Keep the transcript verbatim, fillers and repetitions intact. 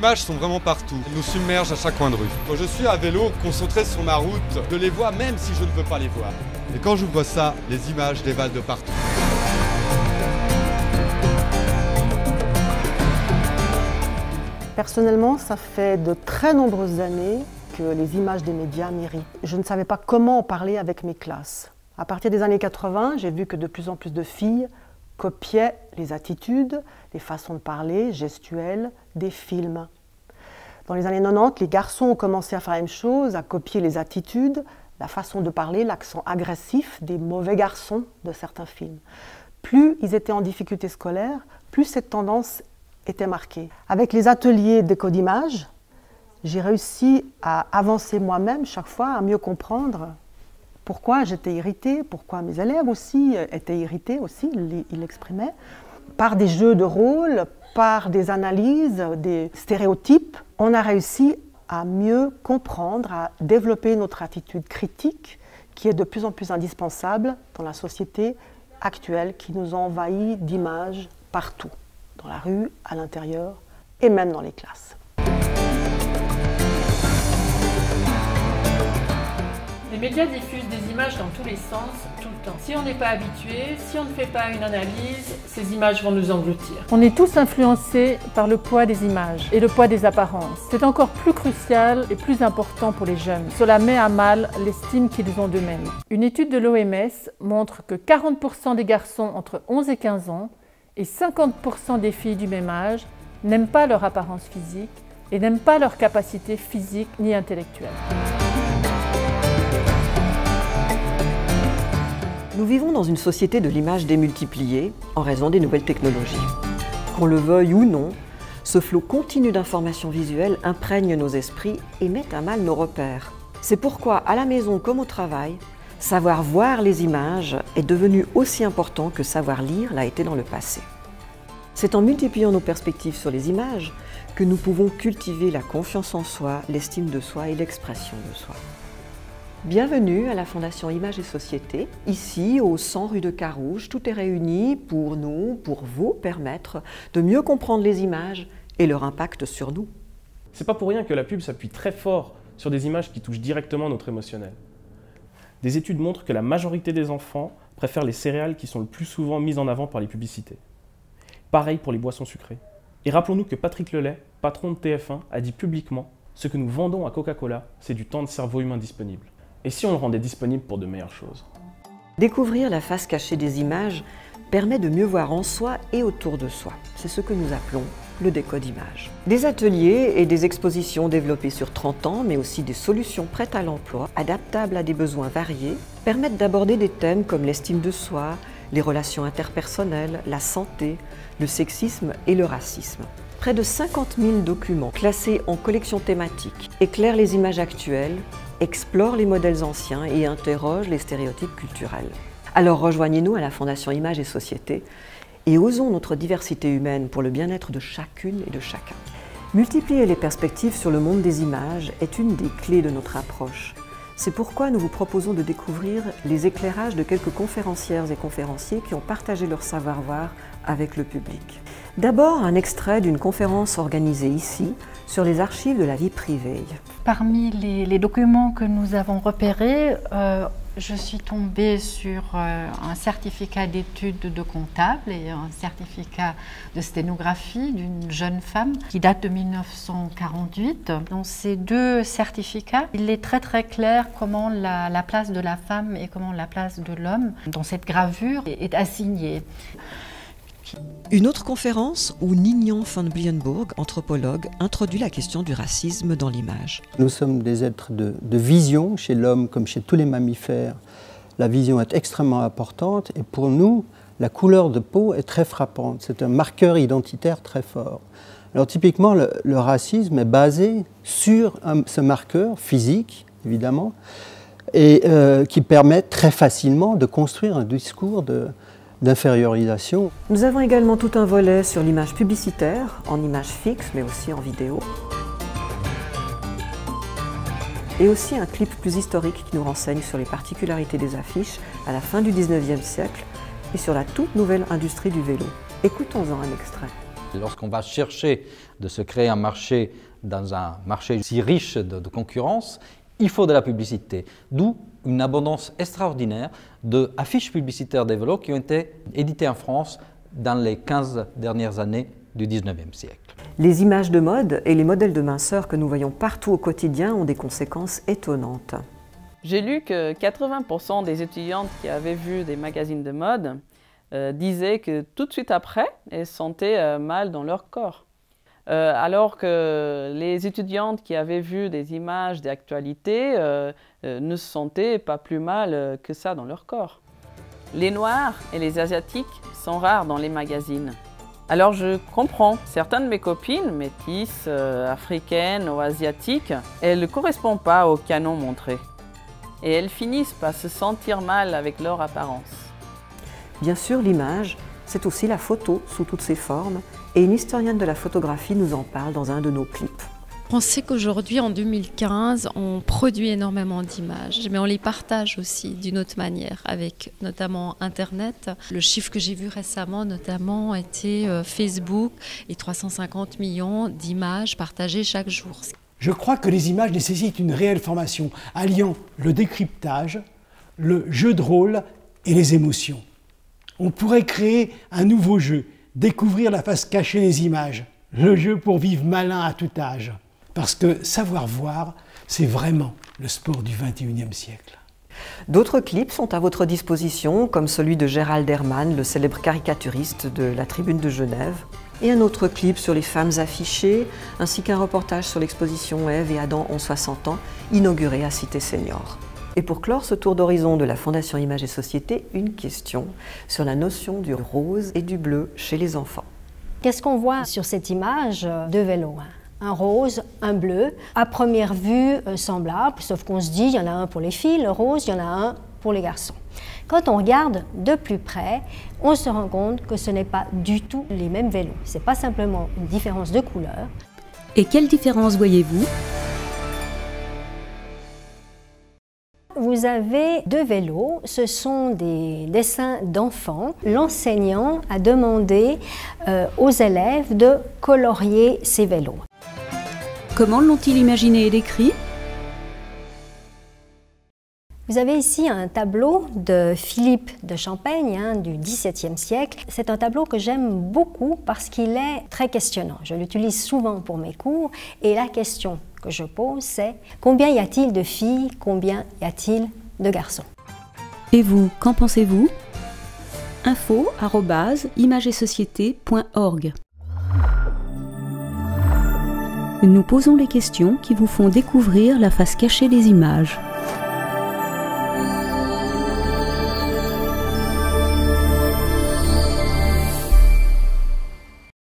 images sont vraiment partout. Elles nous submergent à chaque coin de rue. Quand je suis à vélo, concentré sur ma route, je les vois même si je ne veux pas les voir. Et quand je vois ça, les images dévalent de partout. Personnellement, ça fait de très nombreuses années que les images des médias m'irritent. Je ne savais pas comment en parler avec mes classes. À partir des années quatre-vingt, j'ai vu que de plus en plus de filles copiaient les attitudes, les façons de parler, gestuelles, des films. Dans les années quatre-vingt-dix, les garçons ont commencé à faire la même chose, à copier les attitudes, la façon de parler, l'accent agressif des mauvais garçons de certains films. Plus ils étaient en difficulté scolaire, plus cette tendance était marquée. Avec les ateliers d'éco d'images, j'ai réussi à avancer moi-même chaque fois, à mieux comprendre pourquoi j'étais irritée, pourquoi mes élèves aussi étaient irrités, aussi, ils l'exprimaient, par des jeux de rôle, par des analyses, des stéréotypes. On a réussi à mieux comprendre, à développer notre attitude critique qui est de plus en plus indispensable dans la société actuelle qui nous envahit d'images partout, dans la rue, à l'intérieur et même dans les classes. Les médias diffusent des images dans tous les sens, tout le temps. Si on n'est pas habitué, si on ne fait pas une analyse, ces images vont nous engloutir. On est tous influencés par le poids des images et le poids des apparences. C'est encore plus crucial et plus important pour les jeunes. Cela met à mal l'estime qu'ils ont d'eux-mêmes. Une étude de l'O M S montre que quarante pour cent des garçons entre onze et quinze ans et cinquante pour cent des filles du même âge n'aiment pas leur apparence physique et n'aiment pas leur capacité physique ni intellectuelle. Nous vivons dans une société de l'image démultipliée en raison des nouvelles technologies. Qu'on le veuille ou non, ce flot continu d'informations visuelles imprègne nos esprits et met à mal nos repères. C'est pourquoi, à la maison comme au travail, savoir voir les images est devenu aussi important que savoir lire l'a été dans le passé. C'est en multipliant nos perspectives sur les images que nous pouvons cultiver la confiance en soi, l'estime de soi et l'expression de soi. Bienvenue à la Fondation Images et Société. Ici, au cent rue de Carouge, tout est réuni pour nous, pour vous permettre de mieux comprendre les images et leur impact sur nous. C'est pas pour rien que la pub s'appuie très fort sur des images qui touchent directement notre émotionnel. Des études montrent que la majorité des enfants préfèrent les céréales qui sont le plus souvent mises en avant par les publicités. Pareil pour les boissons sucrées. Et rappelons-nous que Patrick Lelay, patron de T F un, a dit publiquement « Ce que nous vendons à Coca-Cola, c'est du temps de cerveau humain disponible. » Et si on le rendait disponible pour de meilleures choses? Découvrir la face cachée des images permet de mieux voir en soi et autour de soi. C'est ce que nous appelons le décode image. Des ateliers et des expositions développées sur trente ans, mais aussi des solutions prêtes à l'emploi, adaptables à des besoins variés, permettent d'aborder des thèmes comme l'estime de soi, les relations interpersonnelles, la santé, le sexisme et le racisme. Près de cinquante mille documents classés en collections thématiques éclairent les images actuelles, explorent les modèles anciens et interrogent les stéréotypes culturels. Alors rejoignez-nous à la Fondation Images et Société et osons notre diversité humaine pour le bien-être de chacune et de chacun. Multiplier les perspectives sur le monde des images est une des clés de notre approche. C'est pourquoi nous vous proposons de découvrir les éclairages de quelques conférencières et conférenciers qui ont partagé leur savoir-faire avec le public. D'abord, un extrait d'une conférence organisée ici sur les archives de la vie privée. Parmi les, les documents que nous avons repérés, euh, je suis tombée sur euh, un certificat d'études de comptable et un certificat de sténographie d'une jeune femme qui date de mille neuf cent quarante-huit. Dans ces deux certificats, il est très très clair comment la, la place de la femme et comment la place de l'homme dans cette gravure est, est assignée. Une autre conférence où Nignan van Blienburg, anthropologue, introduit la question du racisme dans l'image. Nous sommes des êtres de, de vision, chez l'homme comme chez tous les mammifères. La vision est extrêmement importante et pour nous, la couleur de peau est très frappante. C'est un marqueur identitaire très fort. Alors typiquement, le, le racisme est basé sur un, ce marqueur physique, évidemment, et euh, qui permet très facilement de construire un discours de d'infériorisation. Nous avons également tout un volet sur l'image publicitaire, en image fixe, mais aussi en vidéo. Et aussi un clip plus historique qui nous renseigne sur les particularités des affiches à la fin du dix-neuvième siècle et sur la toute nouvelle industrie du vélo. Écoutons-en un extrait. Lorsqu'on va chercher de se créer un marché dans un marché si riche de, de concurrence, il faut de la publicité. D'où une abondance extraordinaire d'affiches publicitaires des vélos qui ont été éditées en France dans les quinze dernières années du dix-neuvième siècle. Les images de mode et les modèles de minceur que nous voyons partout au quotidien ont des conséquences étonnantes. J'ai lu que quatre-vingts pour cent des étudiantes qui avaient vu des magazines de mode euh, disaient que tout de suite après, elles se sentaient euh, mal dans leur corps. Euh, alors que les étudiantes qui avaient vu des images d'actualité euh, euh, ne se sentaient pas plus mal euh, que ça dans leur corps. Les Noirs et les Asiatiques sont rares dans les magazines. Alors je comprends, certaines de mes copines, métisses, euh, africaines ou asiatiques, elles ne correspondent pas au canon montré. Et elles finissent par se sentir mal avec leur apparence. Bien sûr, l'image, c'est aussi la photo sous toutes ses formes, et une historienne de la photographie nous en parle dans un de nos clips. On sait qu'aujourd'hui, en deux mille quinze, on produit énormément d'images, mais on les partage aussi d'une autre manière, avec notamment Internet. Le chiffre que j'ai vu récemment, notamment, était Facebook et trois cent cinquante millions d'images partagées chaque jour. Je crois que les images nécessitent une réelle formation, alliant le décryptage, le jeu de rôle et les émotions. On pourrait créer un nouveau jeu, découvrir la face cachée des images, le jeu pour vivre malin à tout âge. Parce que savoir voir, c'est vraiment le sport du vingt et unième siècle. D'autres clips sont à votre disposition, comme celui de Gérald Herrmann, le célèbre caricaturiste de la Tribune de Genève, et un autre clip sur les femmes affichées, ainsi qu'un reportage sur l'exposition Ève et Adam ont soixante ans, inaugurée à Cité Senior. Et pour clore ce tour d'horizon de la Fondation Images et Société, une question sur la notion du rose et du bleu chez les enfants. Qu'est-ce qu'on voit sur cette image de vélo? Un rose, un bleu, à première vue euh, semblable, sauf qu'on se dit il y en a un pour les filles, le rose, il y en a un pour les garçons. Quand on regarde de plus près, on se rend compte que ce n'est pas du tout les mêmes vélos. Ce n'est pas simplement une différence de couleur. Et quelle différence voyez-vous? Vous avez deux vélos, ce sont des dessins d'enfants. L'enseignant a demandé euh, aux élèves de colorier ces vélos. Comment l'ont-ils imaginé et décrit? Vous avez ici un tableau de Philippe de Champaigne hein, du dix-septième siècle. C'est un tableau que j'aime beaucoup parce qu'il est très questionnant. Je l'utilise souvent pour mes cours et la question que je pose c'est combien y a-t-il de filles, combien y a-t-il de garçons? Et vous, qu'en pensez-vous? info arobase images et société point org. Nous posons les questions qui vous font découvrir la face cachée des images.